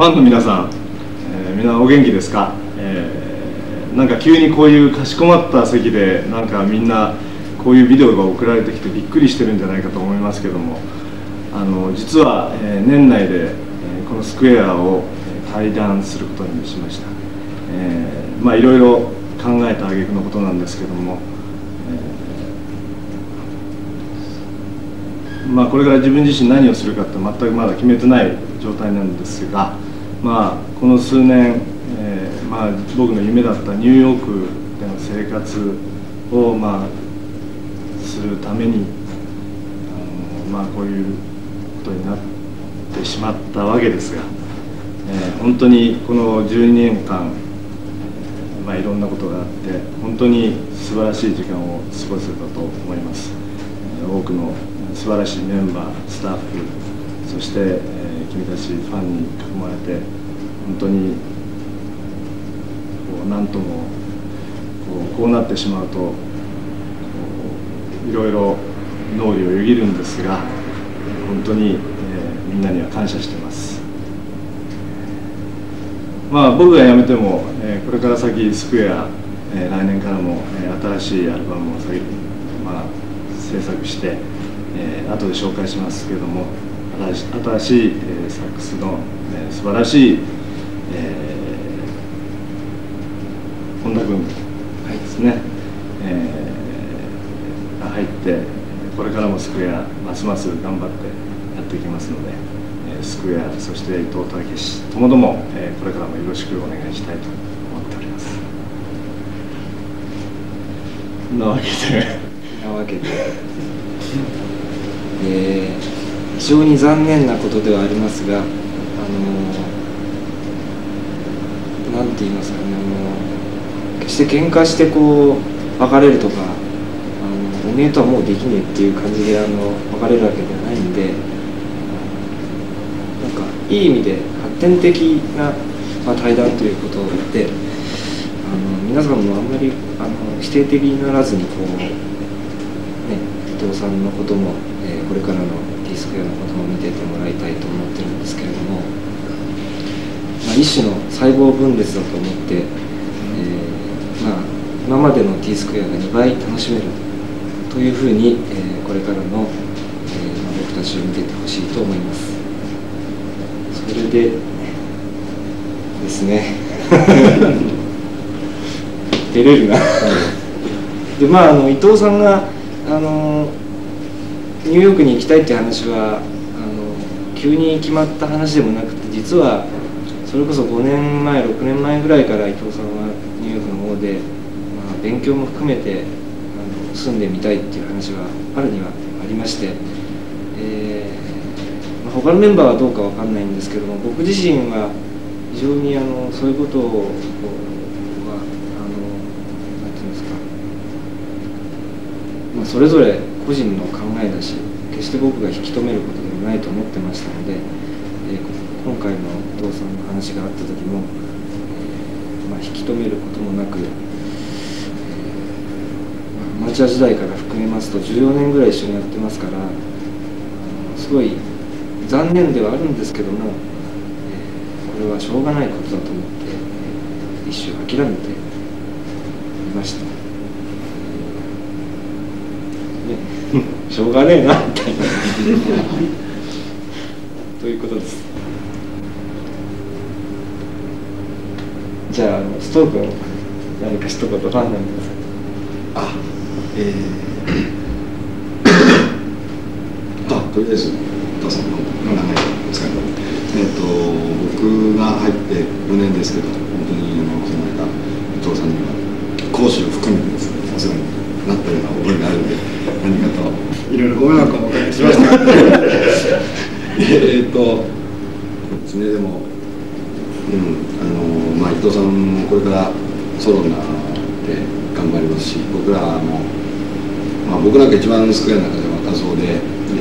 ファンの皆さん、みんなお元気ですか？なんか急にこういうかしこまった席でなんかみんなこういうビデオが送られてきてびっくりしてるんじゃないかと思いますけども、実は、年内で、このスクエアを対談することにしました。まあいろいろ考えた挙句のことなんですけども、まあこれから自分自身何をするかって全くまだ決めてない状態なんですが、まあこの数年、まあ僕の夢だったニューヨークでの生活をまあするためにまあこういうことになってしまったわけですが、本当にこの12年間、まあいろんなことがあって本当に素晴らしい時間を過ごせたと思います。多くの素晴らしいメンバー、スタッフ、そして、君たちファンに囲まれて本当に何ともこうなってしまうといろいろ脳裏をよぎるんですが、本当に、みんなには感謝しています。まあ僕が辞めても、これから先スクエア、来年からも、新しいアルバムをまあ、制作して、後で紹介しますけれども、新しい、サックスの、素晴らしい、本田君ですね、が入ってこれからもスクエアますます頑張ってやっていきますので、スクエアそして伊藤武史ともども、これからもよろしくお願いしたいと思っております。なわけで非常に残念なことではありますが、なんて言いますかね、決して喧嘩してこう別れるとか、おめえとはもうできねえっていう感じで別れるわけではないんで、なんかいい意味で発展的な、まあ、対談ということで、皆さんもあんまり否定的にならずにこう、ね、伊藤さんのことも、これからのTスクエアのことも見ててもらいたいと思ってるんですけれども、まあ、一種の細胞分裂だと思って、まあ、今までのTスクエアが2倍楽しめるというふうに、これからの、まあ、僕たちを見ててほしいと思います。それでですね出れるなで、まあ、伊藤さんがニューヨークに行きたいっていう話は急に決まった話でもなくて、実はそれこそ5年前6年前ぐらいから伊藤さんはニューヨークの方で、まあ、勉強も含めて住んでみたいっていう話はあるにはありまして、まあ、他のメンバーはどうかわかんないんですけども、僕自身は非常にそういうことをなんていうんですか、まあ、それぞれ個人の考えだし、決して僕が引き止めることでもないと思ってましたので、今回の伊藤さんの話があった時も、まあ、引き止めることもなく、アマチュア時代から含めますと14年ぐらい一緒にやってますから、すごい残念ではあるんですけども、これはしょうがないことだと思って、一種諦めていました。しょうがねえなみたいなということです。じゃあストー君、何か一言ファンなんですか？ とりあえず伊藤さんの長いお疲れ様僕が入って4年ですけど、本当にその間伊藤さんには講師を含めてですね、お世話になったような覚えがあるので、何かといろいろご迷惑をおかけしましたですね。でも、まあ伊藤さんもこれからソロになって頑張りますし、僕らも、まあ、僕なんか一番スクエアの中で若そうで、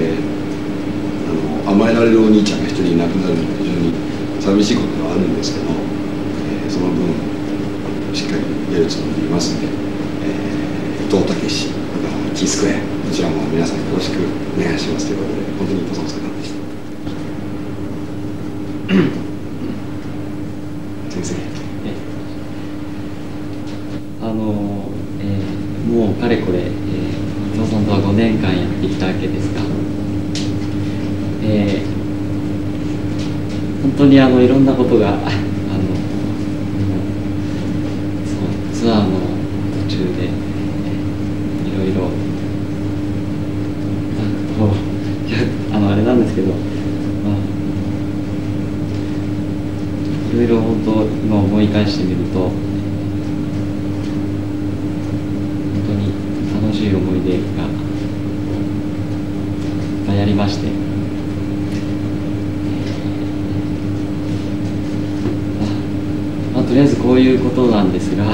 甘えられるお兄ちゃんが一人いなくなるので非常に寂しいことはあるんですけど、その分しっかりやるつもりでいますので、伊藤武史、Tスクエア、こちらも皆さんよろしくお願いしますということで、本当に伊藤さんお疲れ様でした。 ぜひ。 もうかれこれ、伊藤さんとは5年間やってきたわけですが、本当にいろんなことがそうツアーの途中で、いろいろあれなんですけど、いろいろ本当今思い返してみると、本当に楽しい思い出がいっぱいありまして、とりあえずこういうことなんですが、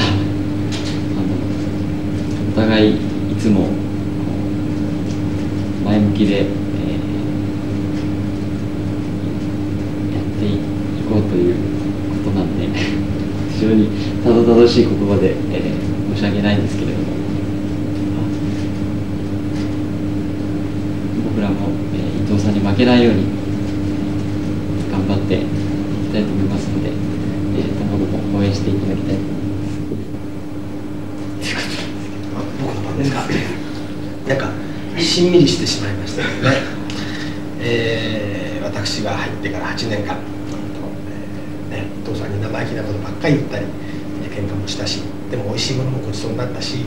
お互いいつも前向きで、やっていこうということなんで非常にたどたどしい言葉で、申し訳ないんですけれども、僕らも、伊藤さんに負けないように頑張っていきたいと思いますので、今後も応援していただきたいと思います。 僕の番ですか。なんかしんみりしてしまいましたよね。私が入ってから8年間、伊藤さんに生意気なことばっかり言ったり、喧嘩もしたし、でも美味しいものもごちそうになったし、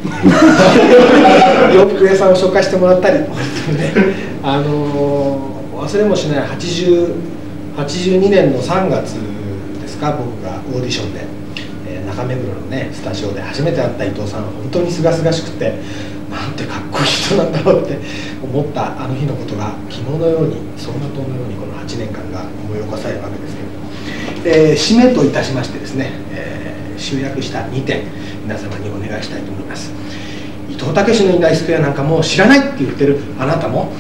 洋服屋さんを紹介してもらったりとかですね、忘れもしない82年の3月僕がオーディションで、中目黒のねスタジオで初めて会った伊藤さんは本当にすがすがしくて、なんてかっこいい人なんだろうって思ったあの日のことが昨日のように走馬灯のようにこの8年間が思い起こされるわけですけれども、締めといたしましてですね、集約した2点皆様にお願いしたいと思います。伊藤武のいないスクエアなんかもう知らないって言ってるあなたも、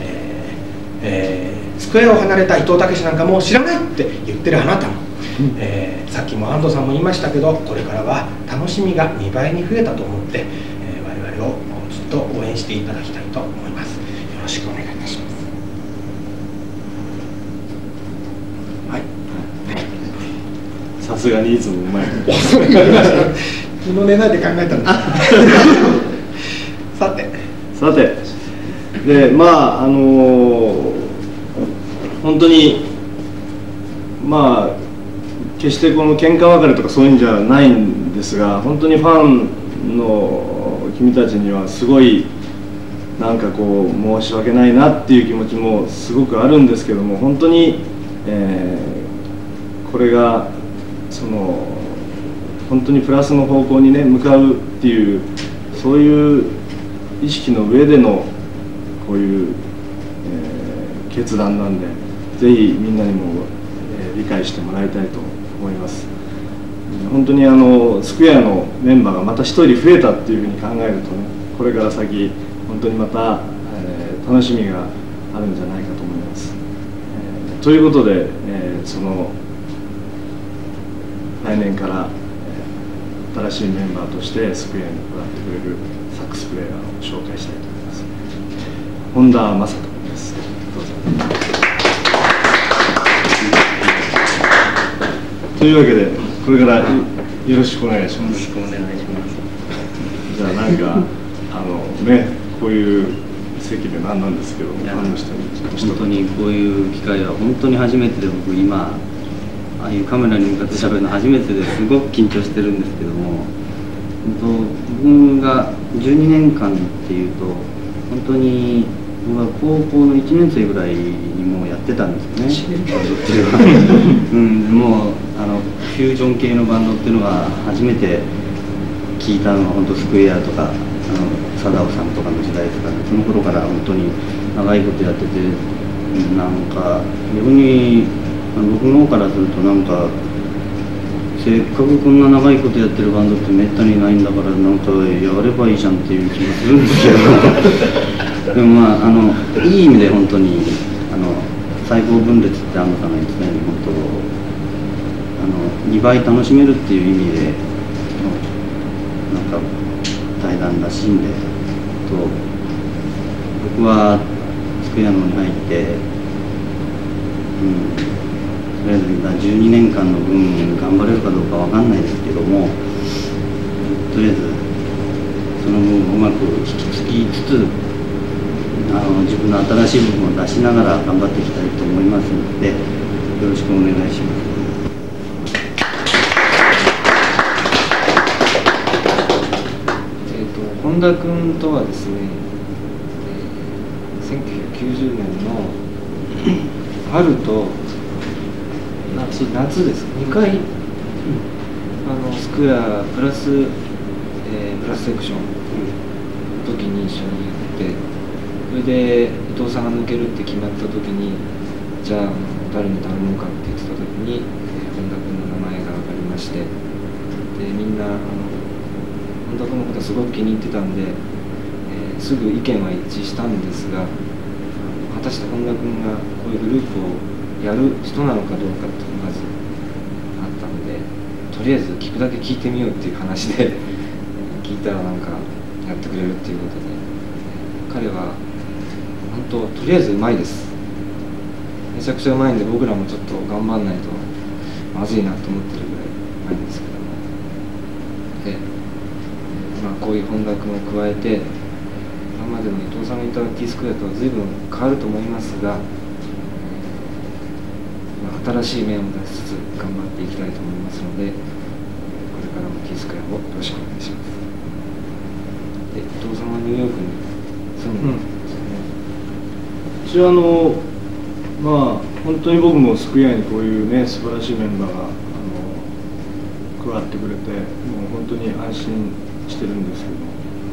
スクエアを離れた伊藤武なんかもう知らないって言ってるあなたも、さっきも安藤さんも言いましたけど、これからは楽しみが2倍に増えたと思って、我々をずっと応援していただきたいと思います。よろしくお願いいたします。はい。 さすがにいつもうまい。 昨日寝ないで考えたんです。さて。 で、本当に決してこの喧嘩別れとかそういうんじゃないんですが、本当にファンの君たちにはすごいなんかこう申し訳ないなっていう気持ちもすごくあるんですけども、本当に、これが本当にプラスの方向にね向かうっていうそういう意識の上でのこういう、決断なんで、ぜひみんなにも、理解してもらいたいと思います。本当にスクエアのメンバーがまた1人増えたっていうふうに考えるとね、これから先本当にまた、楽しみがあるんじゃないかと思います。ということで、来年から、新しいメンバーとしてスクエアに加わってくれるサックスプレーヤーを紹介したいと思います。本田正人君です。どうぞ。というわけで、これからよろしくお願いします。 よろしくお願いします。 じゃあこういう席で何なんですけど、ファンの人に本当にこういう機会は本当に初めてで、僕今ああいうカメラに向かって喋るの初めてですごく緊張してるんですけども、僕が12年間っていうと本当に僕は高校の1年生ぐらいにもうやってたんですよね。もうフュージョン系のバンドっていうのが初めて聞いたのが本当スクエアとか貞夫さんとかの時代とか、その頃から本当に長いことやってて、なんか逆に僕の方からするとなんかせっかくこんな長いことやってるバンドってめったにないんだから、なんかやればいいじゃんっていう気がするんですけどでもいい意味で本当に最高分裂って安藤さんが言ってたように、本当2倍楽しめるっていう意味でなんか対談らしいんで、僕はスクエアの方に入って、 りあえず12年間の分頑張れるかどうかわかんないですけども、とりあえずその分うまく引き継ぎつつ自分の新しい部分を出しながら頑張っていきたいと思いますので、よろしくお願いします。 本田君とはですね、1990年の春と夏です2回、スクエアプラスセクションの時に一緒にやって、それで伊藤さんが抜けるって決まった時に、じゃあ誰に頼もうかって言ってた時に、本田君の名前が挙がりまして、でみんな本田君のことはすごく気に入ってたんで、すぐ意見は一致したんですが、果たして本田君がこういうグループをやる人なのかどうかっていうのがまずあったので、とりあえず聞くだけ聞いてみようっていう話で聞いたらなんかやってくれるっていうことで、彼は本当とりあえずうまいです。めちゃくちゃうまいんで、僕らもちょっと頑張んないとまずいなと思ってるぐらいうまいんですけども、でこういう本田君を加えて、今までの伊藤さんがいた T スクエアとは随分変わると思いますが、新しい面を出しつつ頑張っていきたいと思いますので、これからも T スクエアをよろしくお願いします。で、伊藤さんはニューヨークに住んでるんですよね。 本当に僕もスクエアにこういうね素晴らしいメンバーが加わってくれて、もう本当に安心してるんですけど、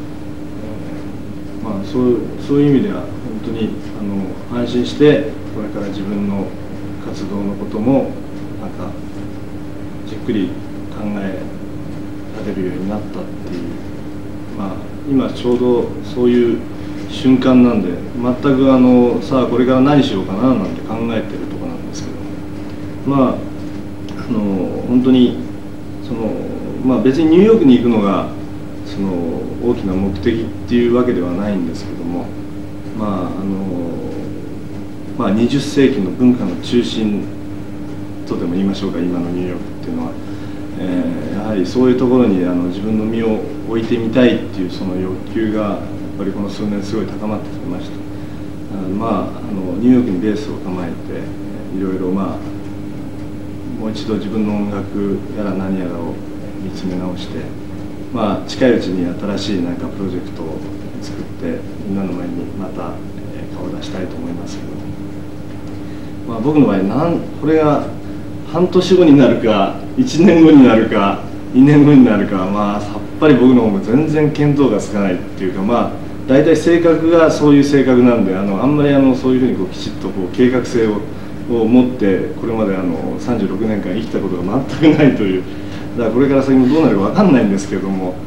そういう意味では本当に安心してこれから自分の活動のこともなんかじっくり考えられるようになったっていう、今ちょうどそういう瞬間なんで、全くさあこれから何しようかななんて考えてるところなんですけど、本当に別にニューヨークに行くのが大きな目的っていうわけではないんですけども、20世紀の文化の中心とでも言いましょうか、今のニューヨークっていうのは、やはりそういうところに自分の身を置いてみたいっていうその欲求がやっぱりこの数年すごい高まってきました。ニューヨークにベースを構えていろいろもう一度自分の音楽やら何やらを見つめ直して、近いうちに新しいなんかプロジェクトを作ってみんなの前にまた顔を出したいと思いますけど、僕の場合これが半年後になるか1年後になるか2年後になるかさっぱり僕の方も全然見当がつかないっていうか、大体性格がそういう性格なんで、あんまりそういうふうにきちっと計画性を持ってこれまで36年間生きたことが全くないという。だからこれから先もどうなるか分かんないんですけども、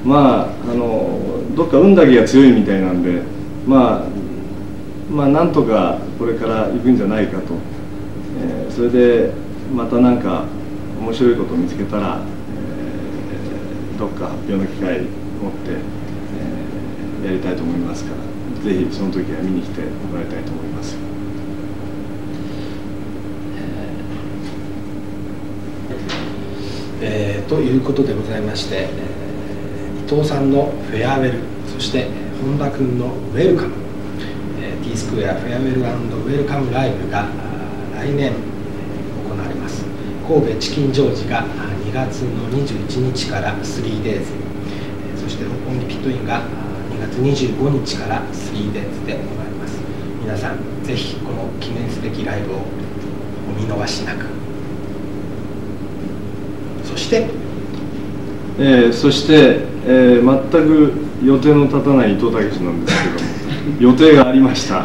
どっか運だけが強いみたいなんで、なんとかこれから行くんじゃないかと、それでまたなんか面白いことを見つけたら、どっか発表の機会を持って、やりたいと思いますから、ぜひその時は見に来てもらいたいと思います。 ということでございまして、伊藤さんのフェアウェル、そして本田君のウェルカム、T スクエアフェアウェル&ウェルカムライブが来年行われます。神戸チキンジョージが2月の21日から 3days、そして六本木ピットインが2月25日から 3days で行われます。皆さんぜひこの記念すべきライブをお見逃しなく。 そして、全く予定の立たない伊藤武なんですけども、予定がありました。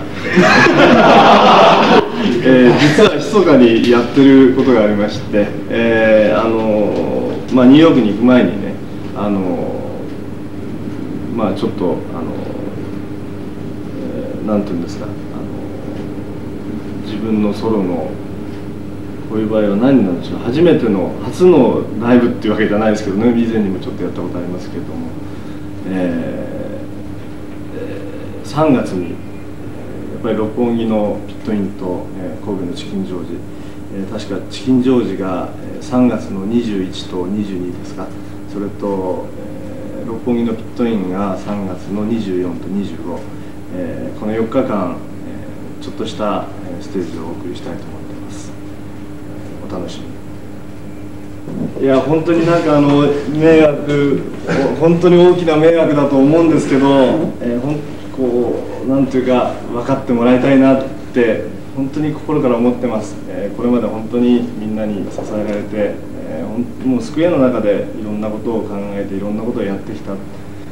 実は密かにやってることがありまして、ニューヨークに行く前にね、ちょっとなんていうんですか、自分のソロのこういう場合は何なんでしょう、初のライブっていうわけじゃないですけどね、以前にもちょっとやったことありますけれども、3月にやっぱり六本木のピットインと、神戸のチキンジョージ、 確かチキンジョージが3月の21と22ですか、それと、六本木のピットインが3月の24と25、この4日間、ちょっとしたステージをお送りしたいと思っています。お楽しみに。いや本当になんか迷惑、本当に大きな迷惑だと思うんですけど、こうなんていうか分かってもらいたいなって本当に心から思ってます。これまで本当にみんなに支えられて、もうスクエアの中でいろんなことを考えていろんなことをやってきた、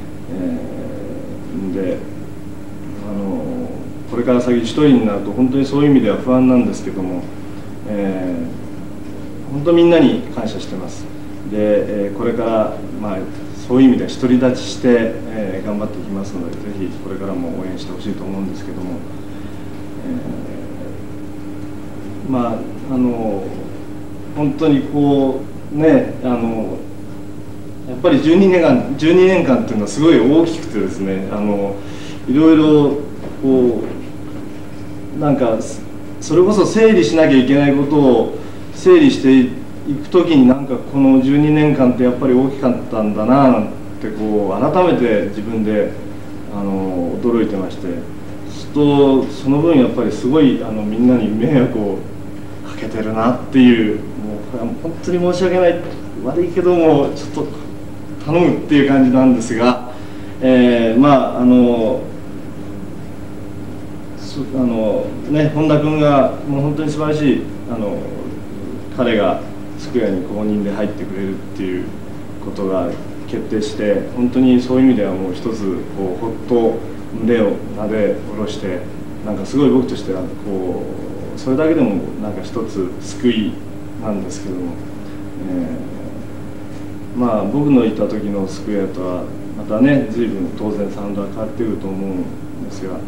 でこれから先一人になると本当にそういう意味では不安なんですけども、本当みんなに感謝してます。で、これから、そういう意味では独り立ちして、頑張っていきますので、ぜひこれからも応援してほしいと思うんですけども、本当にこうね、やっぱり12年間っていうのはすごい大きくてですね、いろいろこうなんかそれこそ整理しなきゃいけないことを整理していくときに、なんかこの12年間ってやっぱり大きかったんだななんてこう改めて自分で驚いてまして、その分やっぱりすごいみんなに迷惑をかけてるなっていう、もうこれは本当に申し訳ない、悪いけどもちょっと頼むっていう感じなんですが、本田君がもう本当に素晴らしい彼がスクエアに公認で入ってくれるっていうことが決定して、本当にそういう意味ではもう一つこうほっと胸をなで下ろして、なんかすごい僕としてはこうそれだけでもなんか一つ救いなんですけども、僕のいた時のスクエアとはまたね随分当然サウンドは変わってくると思うんですが、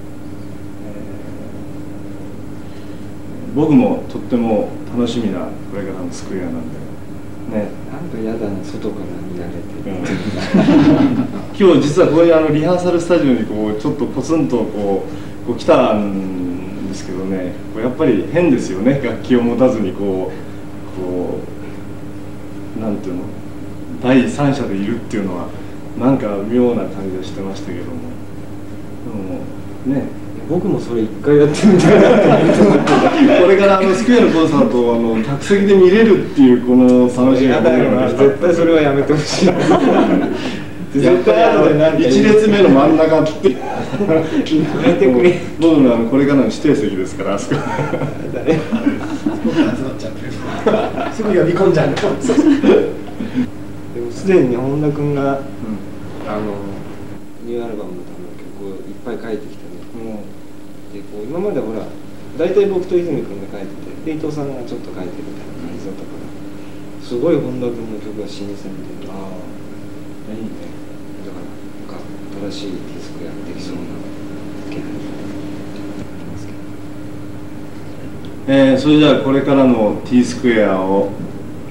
僕もとっても楽しみなこれからのスクエアなんでね。 なんか嫌だな、外から見られて、 今日実はここにリハーサルスタジオにこうちょっとポツンとこう来たんですけどね、これやっぱり変ですよね、楽器を持たずにこうなんていうの、第三者でいるっていうのはなんか妙な感じがしてましたけども、でもね、 僕もそれ一回やってみたいなと思ってこれからスクエアのコンサートを客席で見れるっていうこの楽しみが絶対それはやめてほしい。 絶対1列目の真ん中ってやめてくれ。 僕のこれからの指定席ですから、あそこ集まっちゃってすぐ呼び込んじゃう。 でもすでに本田君が、ニューアルバムのための曲をいっぱい書いてきてね、でこう今までほら大体僕と泉君が書いてて、で伊藤さんがちょっと書いてるみたいな感じだったから、すごい本田君の曲が新鮮で、いいね、だからなんか新しいディスクやってきそうな気がしますけど、 それじゃあこれからの T スクエアを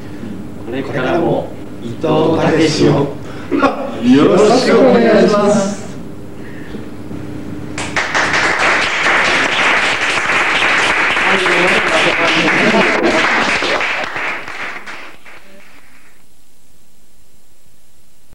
これからも伊藤武史をよろしくお願いします。